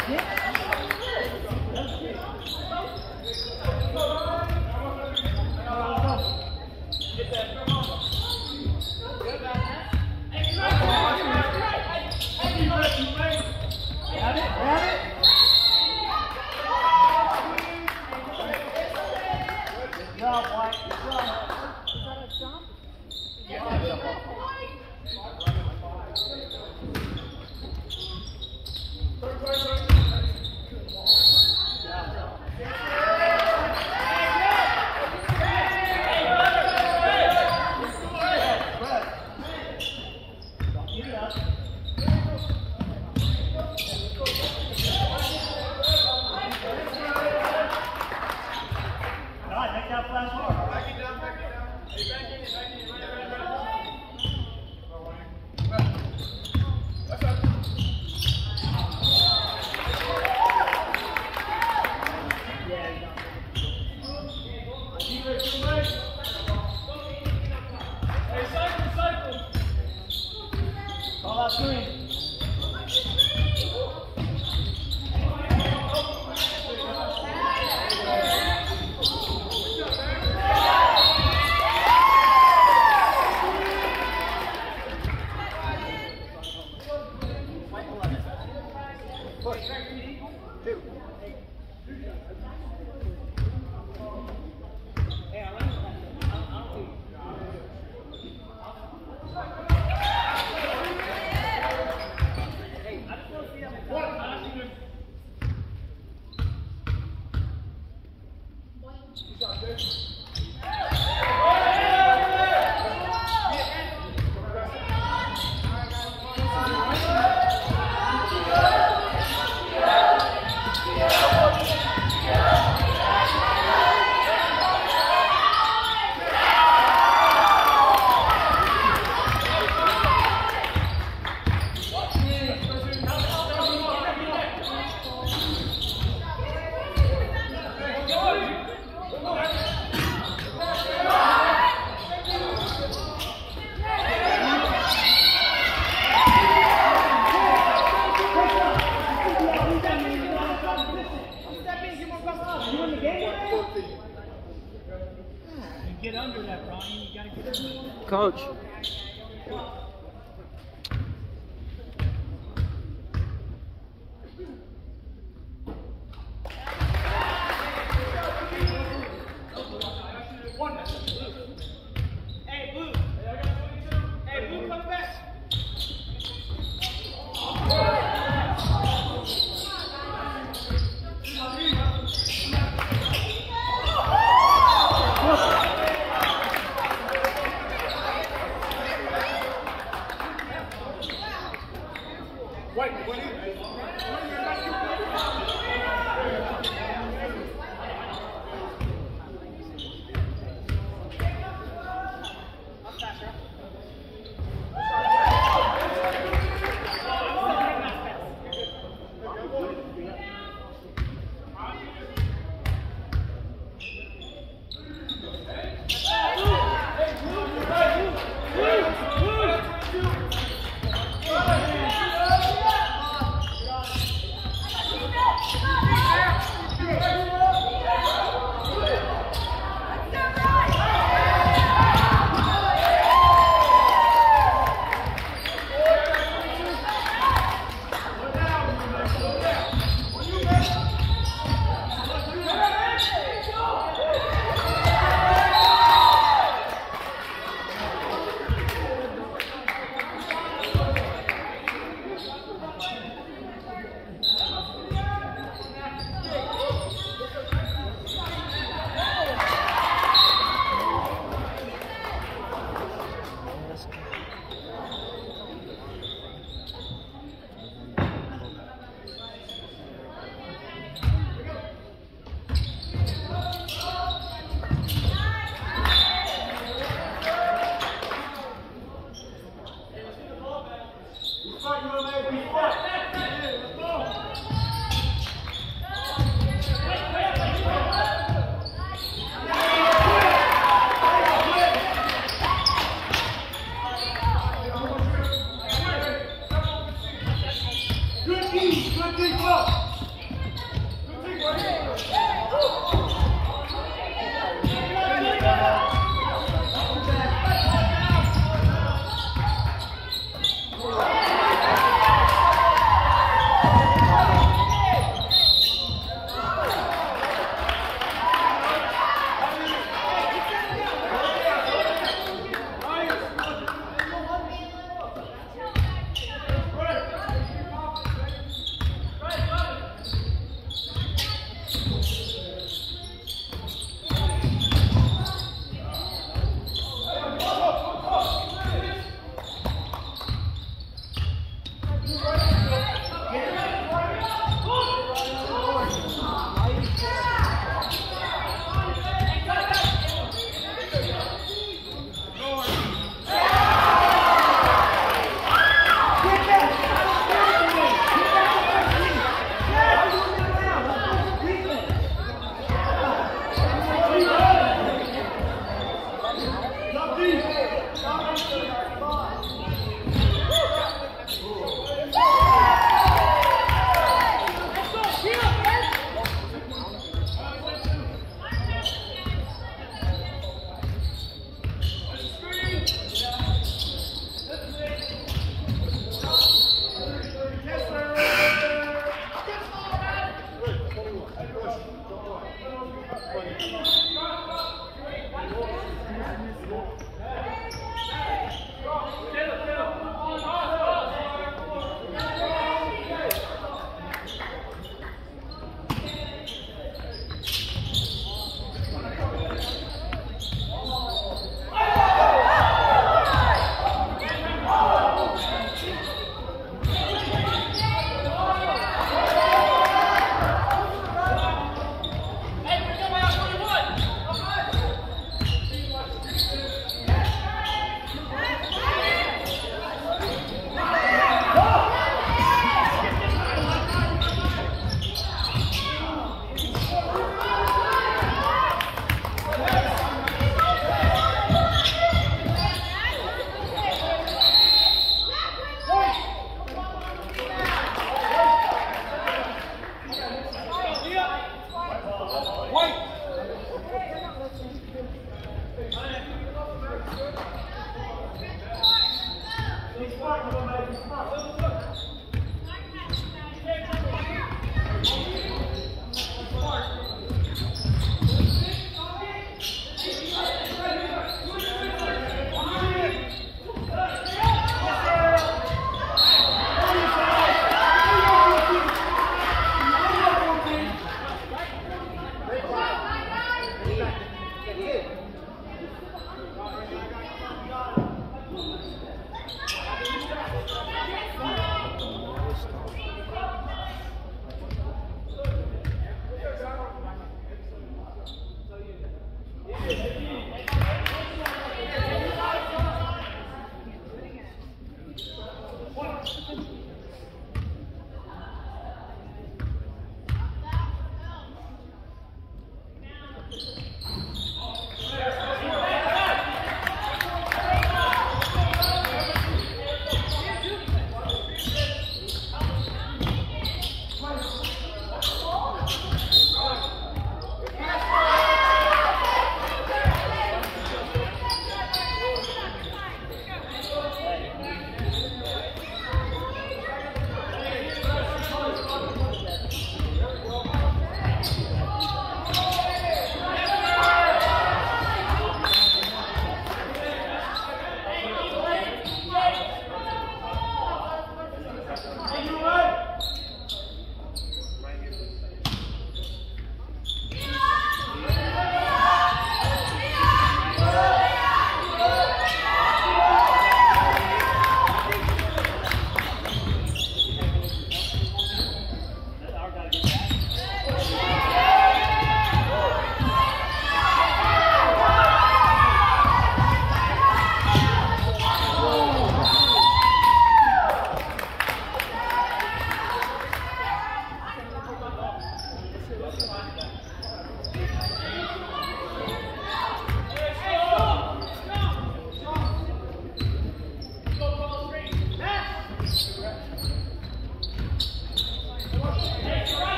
Coach.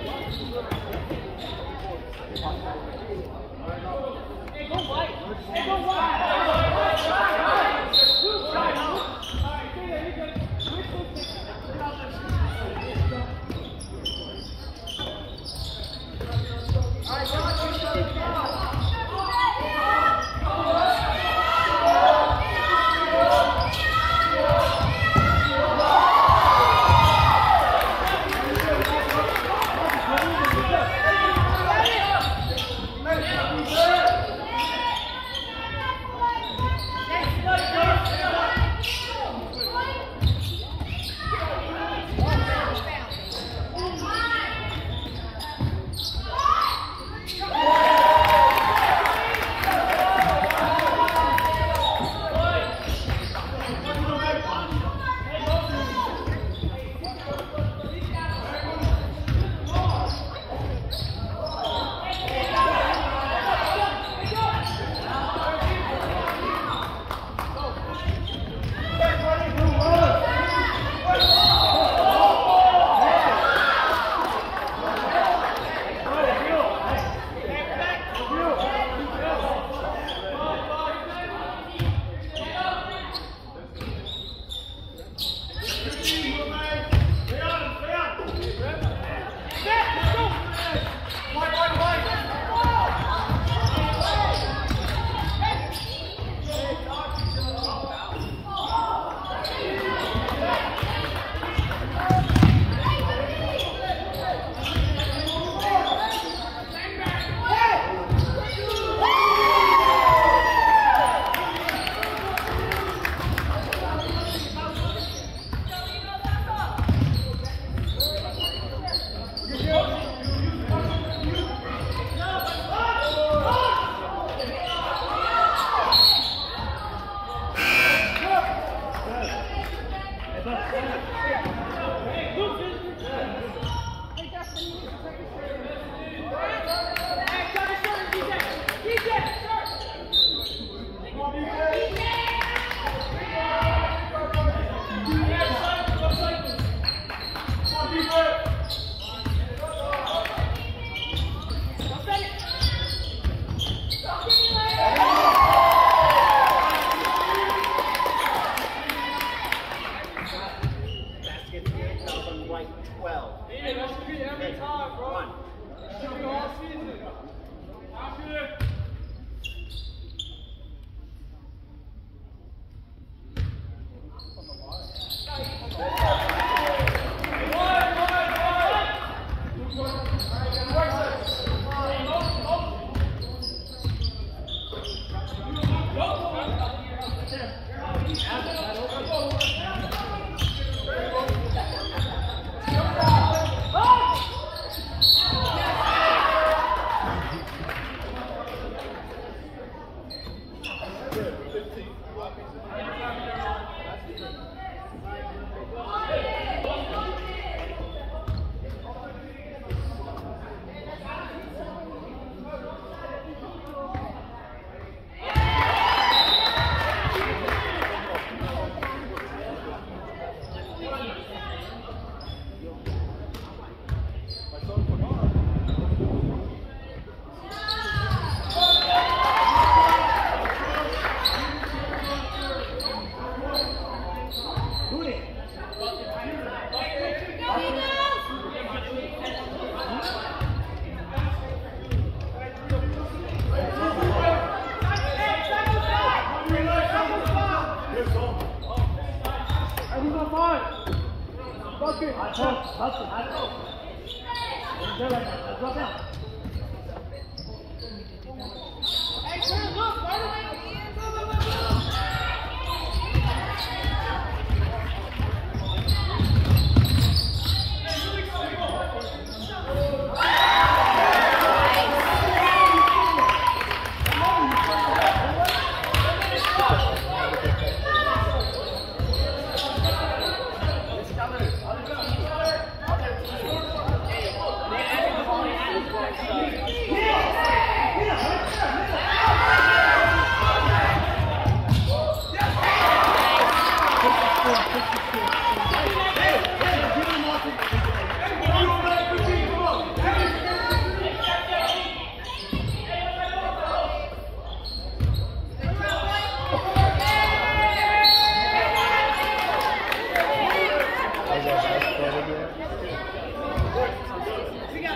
Come on.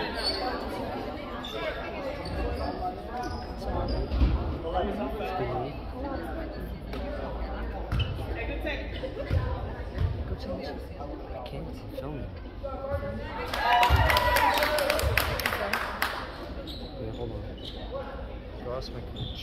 I can't film it. Wait, hold on. Go ask my coach.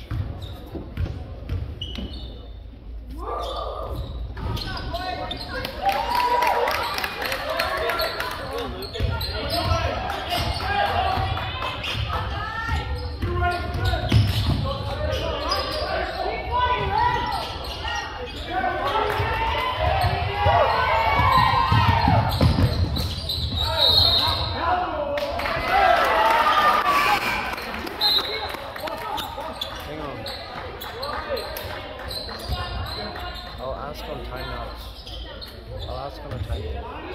I'll ask on timeouts. I'll ask on a timeout.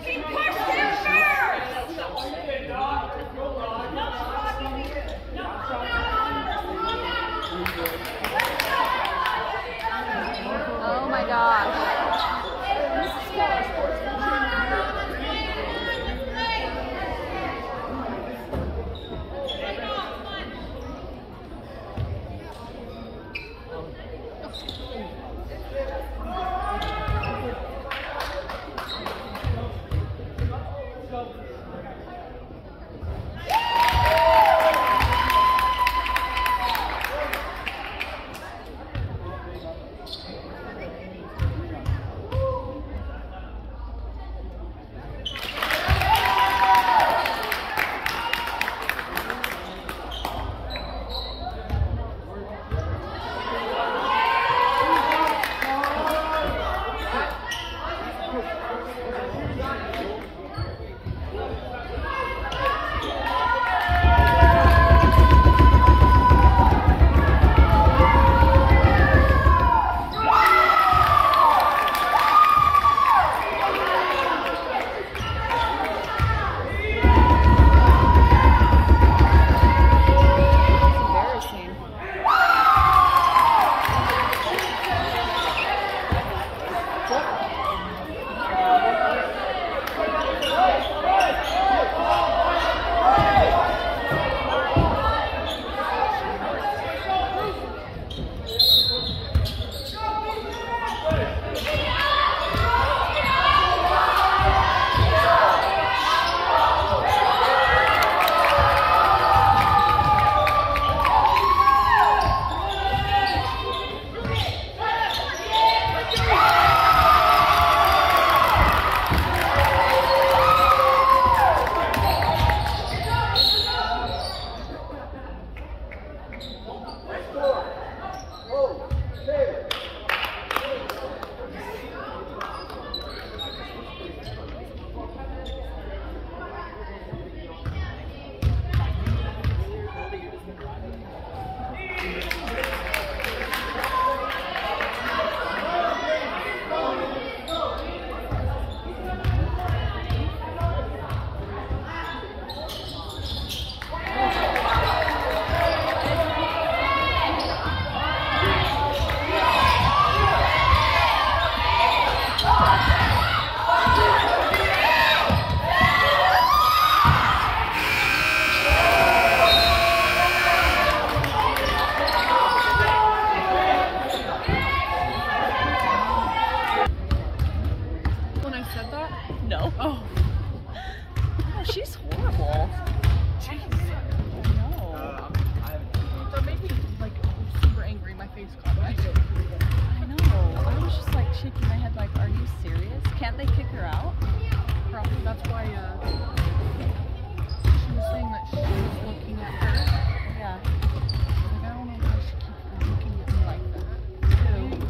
Oh my gosh. She's horrible. Jeez. I know. That made me like super angry. My face caught it. I know. I was just like shaking my head like, are you serious? Can't they kick her out? Probably that's why she was saying that she was looking at her. Yeah. Like, I don't know why she keeps looking at me like that.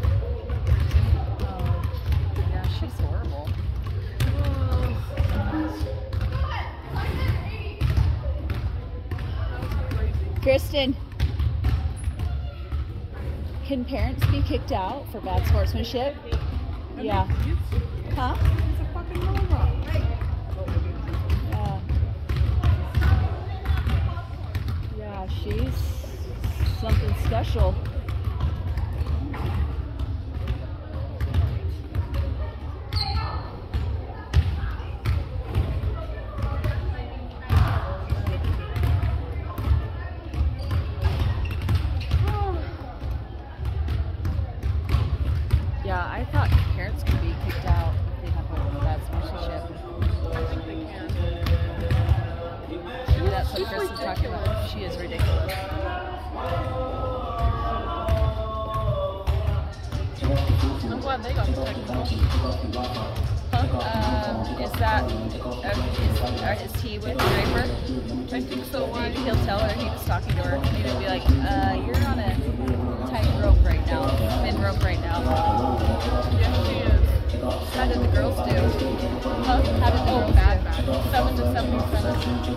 Oh. Yeah, she's horrible. Kristen, can parents be kicked out for bad sportsmanship? Yeah. Huh? He's a fucking robot. Yeah. Yeah, she's something special. Yeah, I thought parents could be kicked out if they have a bad sportsmanship. I think they can. Maybe that's what Chris is talking about. She is ridiculous. I'm glad they got technical. Is he with Draper? I think so. Maybe he'll tell her he was talking to her. Maybe he'll be like, you're on a tight rope right now, thin rope right now. Yes, she is. How did the girls do? How did the girls bad. do? 7 to 77.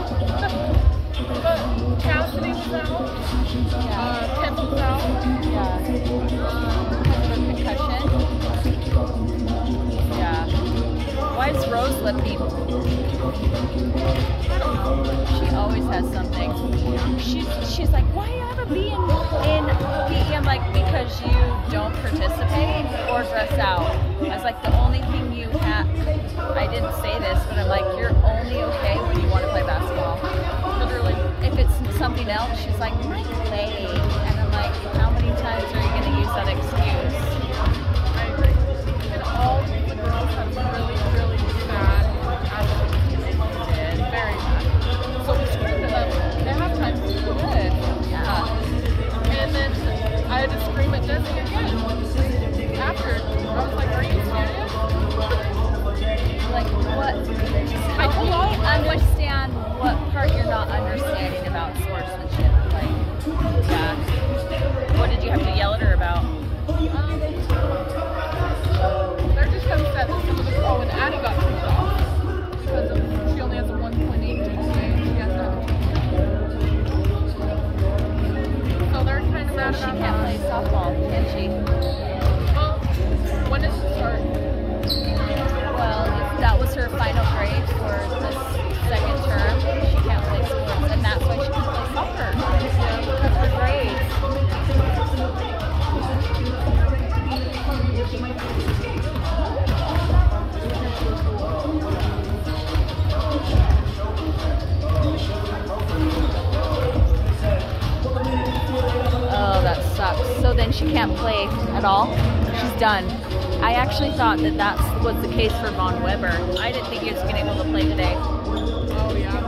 But Cassidy was out. Kendall was out. Yeah. Because of a concussion. Yeah. Why is Rose lipping? She always has something. She's like, why do you have a B in PE? I'm like, because you don't participate or dress out. I was like, the only thing you have, I didn't say this, but I'm like, you're only okay when you want to play basketball. Literally. If it's something else, she's like, my leg. And I'm like, how many times are you going to use that excuse? I agree. And all the girls have really, really bad attitudes. Very bad. So we screamed at them at halftime. Good. Yeah. And then I had to scream at Desi again. After. I was like, are you serious? Like, what? Help me understand what part you're not understanding about sportsmanship. Like, yeah. What did you have to yell at her about? They're just upset that some of the girl when Addie got kicked off because she only has a 1.8 GPA and she has to have a GPA. So they're kind of mad She about can't play softball, can she? Well, when does it start? Well, if that was her final grade for this second term, she can't play sports, and that's why she can play soccer. Because her grades. Oh, that sucks. So then she can't play at all? She's done. I actually thought that was the case for Von Weber. I didn't think he was going to be able to play today. Oh, yeah.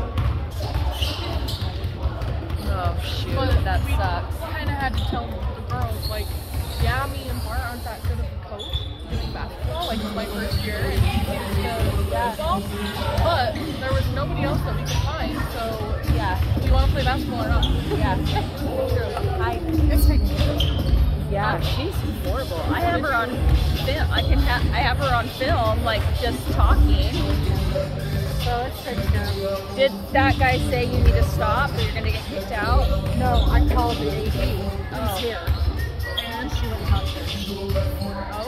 Oh, shoot. But That we sucks. kind of had to tell the girls, like, yeah, me and Bart aren't that good of a coach doing basketball. Like, it's my first year and football. But there was nobody else that we could find, so Yeah. do you want to play basketball or not? Yeah. Yeah, she's horrible. I have her on film. I have her on film, like just talking. So it's pretty good. Did that guy say you need to stop or you're gonna get kicked out? No, I called the AD. He's Oh. here. And she went out there. Oh.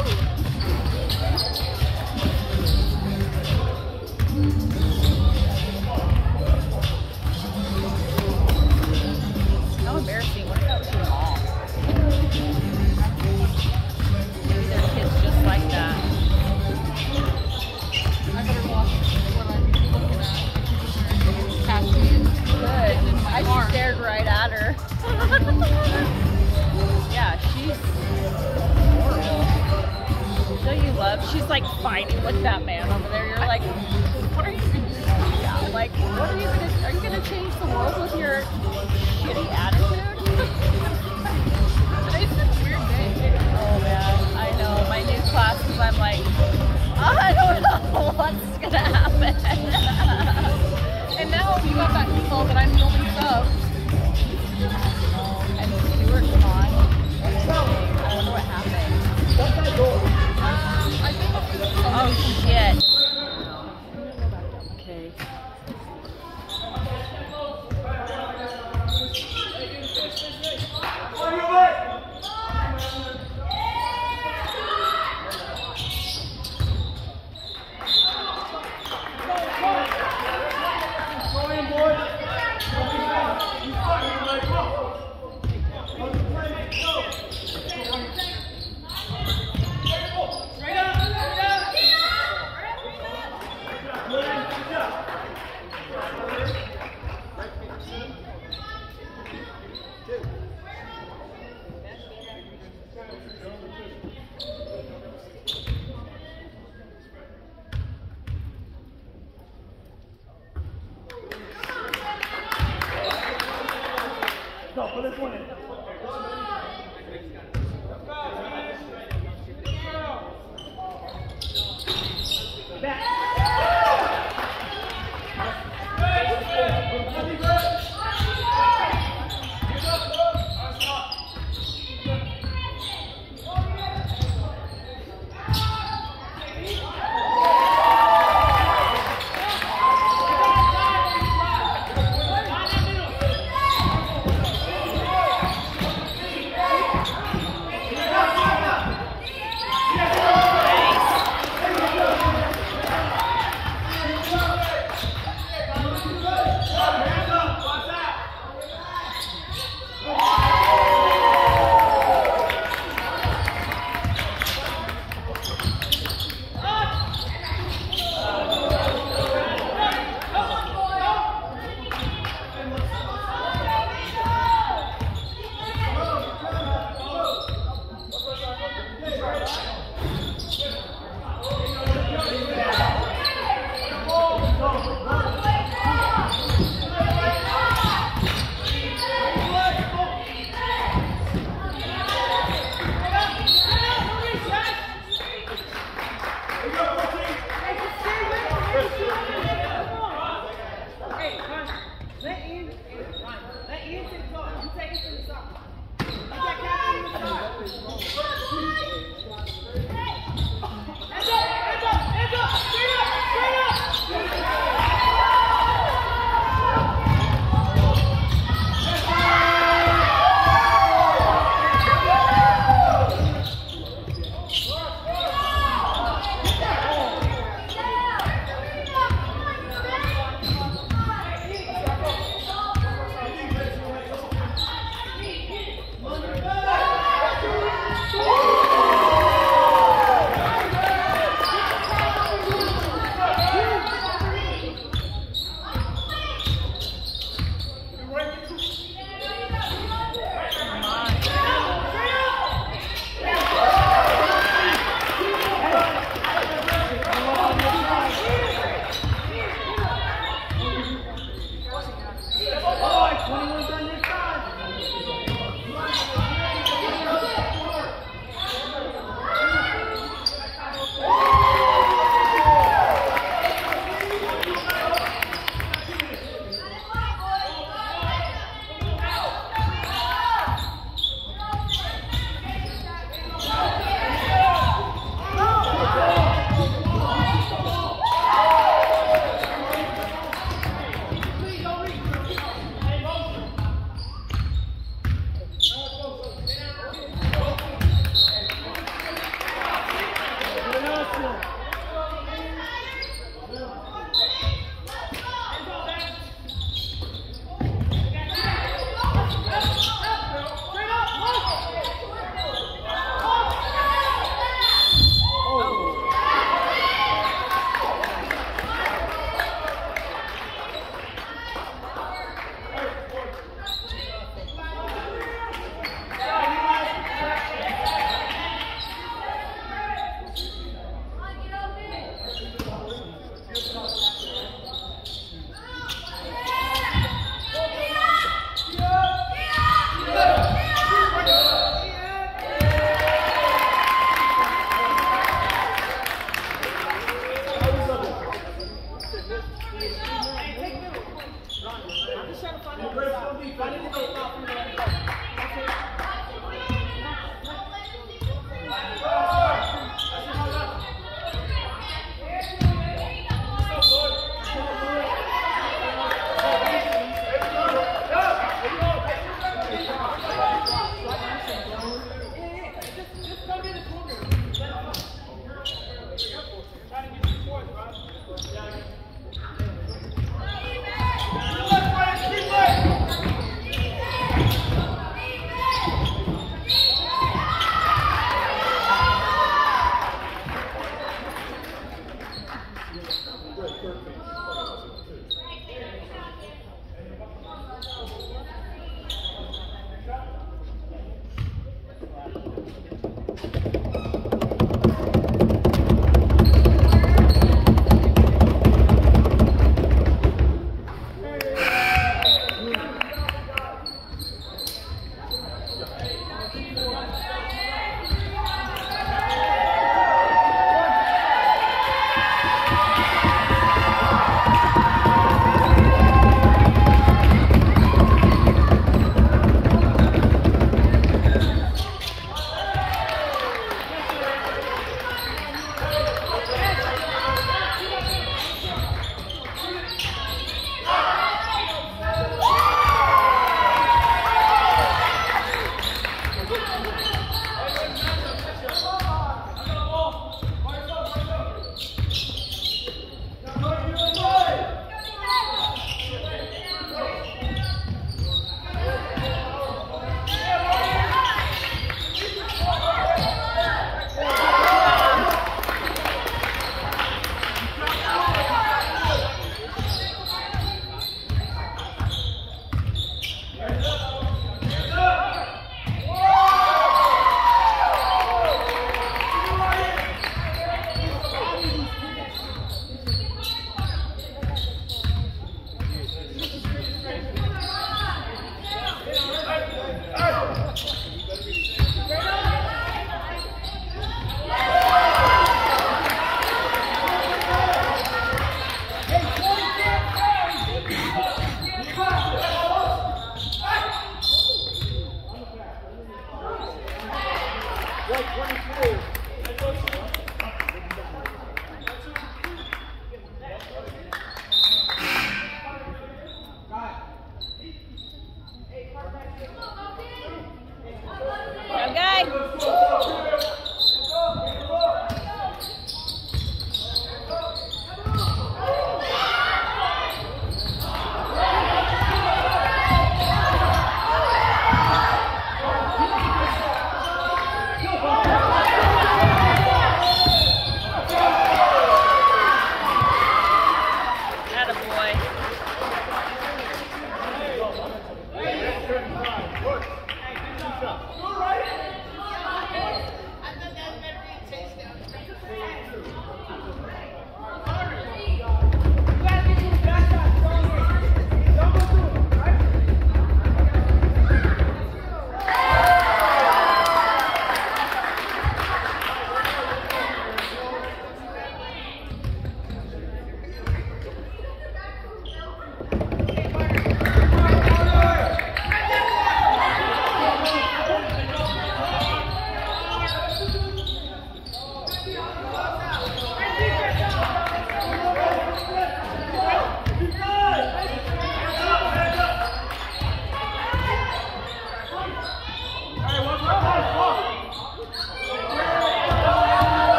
How embarrassing. What if that was your mom? Maybe their kids just like that. I better watch what I'm looking at. Cassie. Good. I stared right at her. Yeah, she's horrible. Don't you love? She's like fighting with that man over there. You're like, What are you doing? yeah, like, what are you gonna change the world with your shitty attitude? Today's been a weird day. Oh man, I know. My new classes, I'm like, I don't know what's gonna happen. And now you have that email that I'm the only sub. And Stuart's on. I wonder what happened. I think Oh shit. Okay.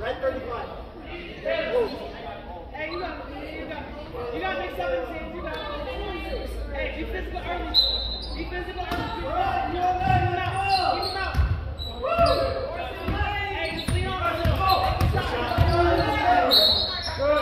Hey, you gotta make something change. You gotta. Hey, be physical early. Be physical early. Keep him out. Keep him out. Hey, just lean on a little. Good.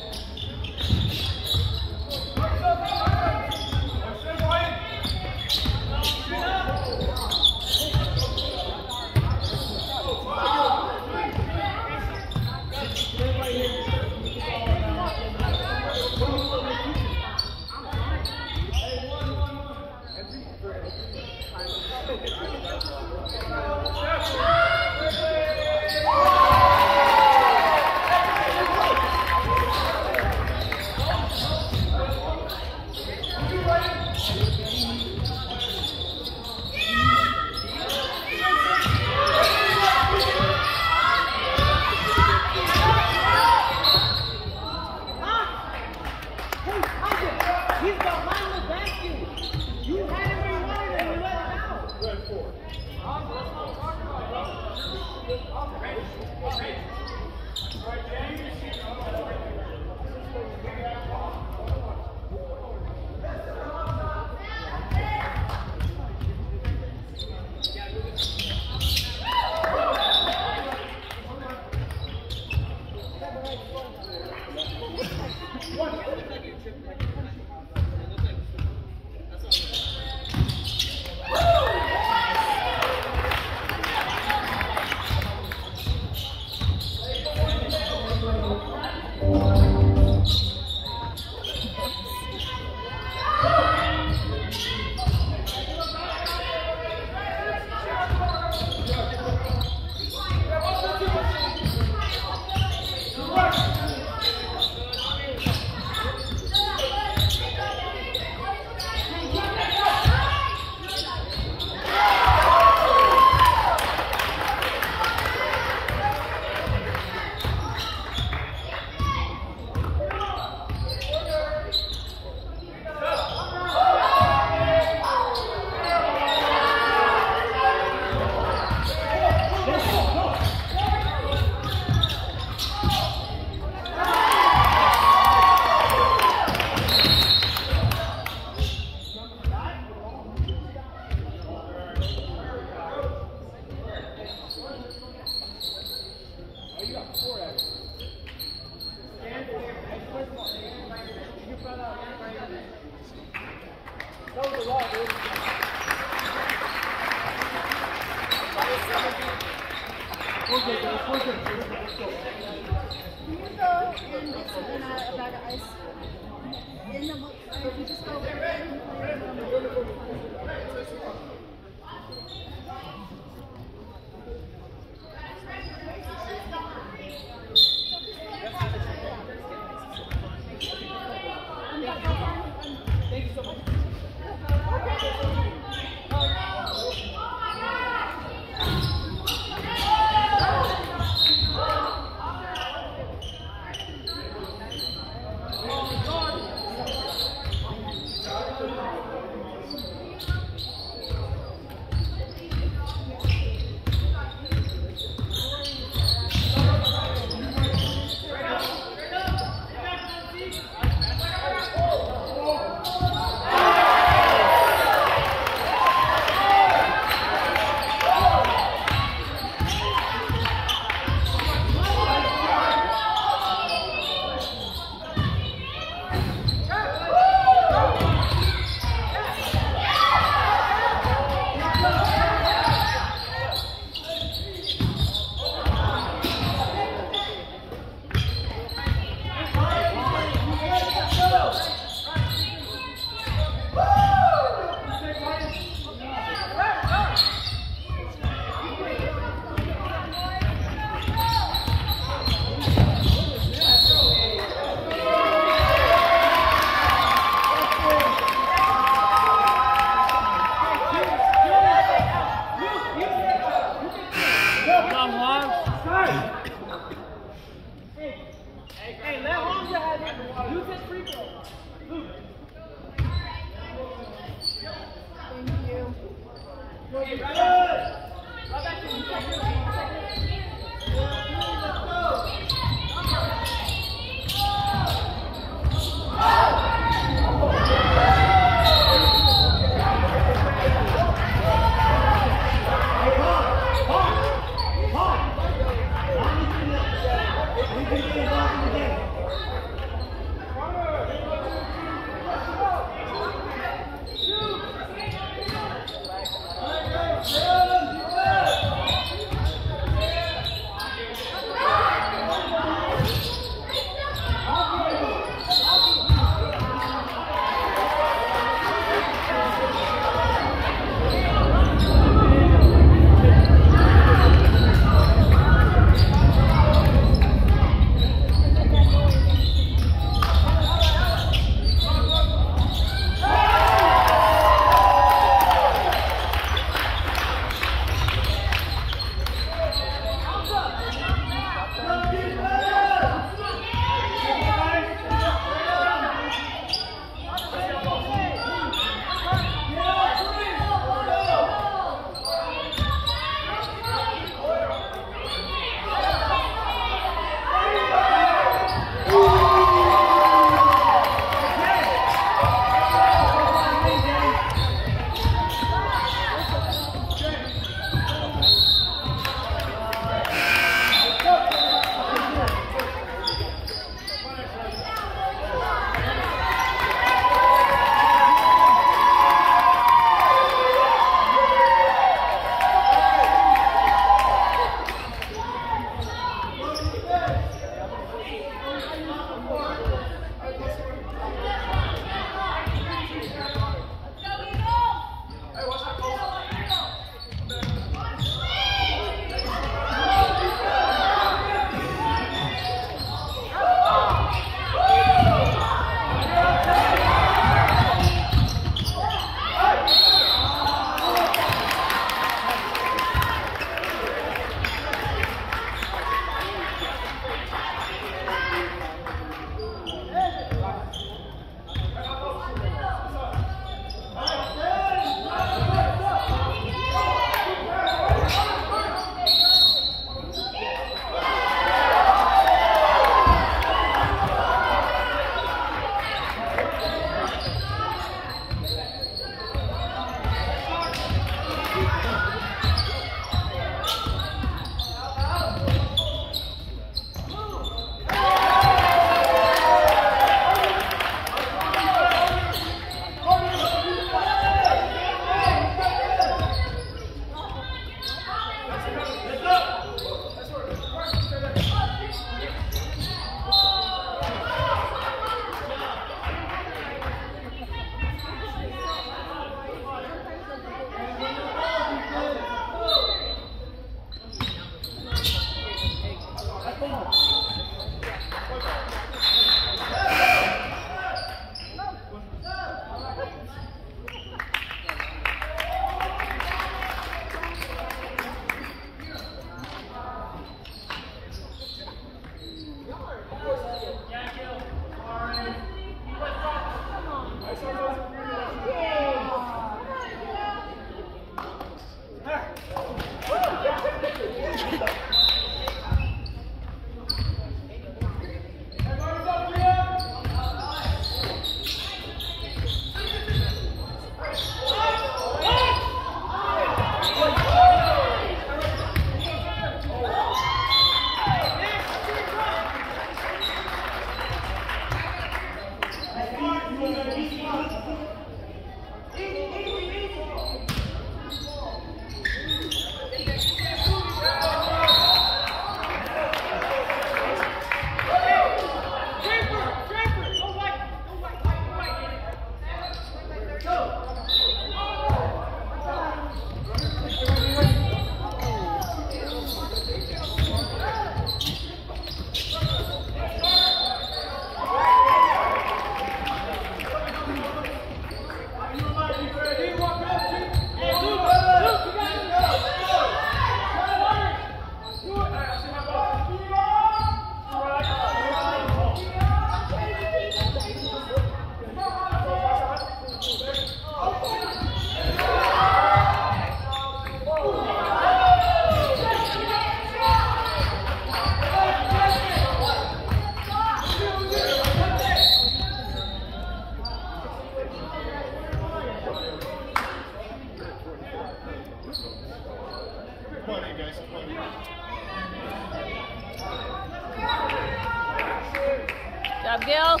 Job, Gil.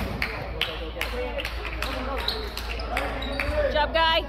Job, guy.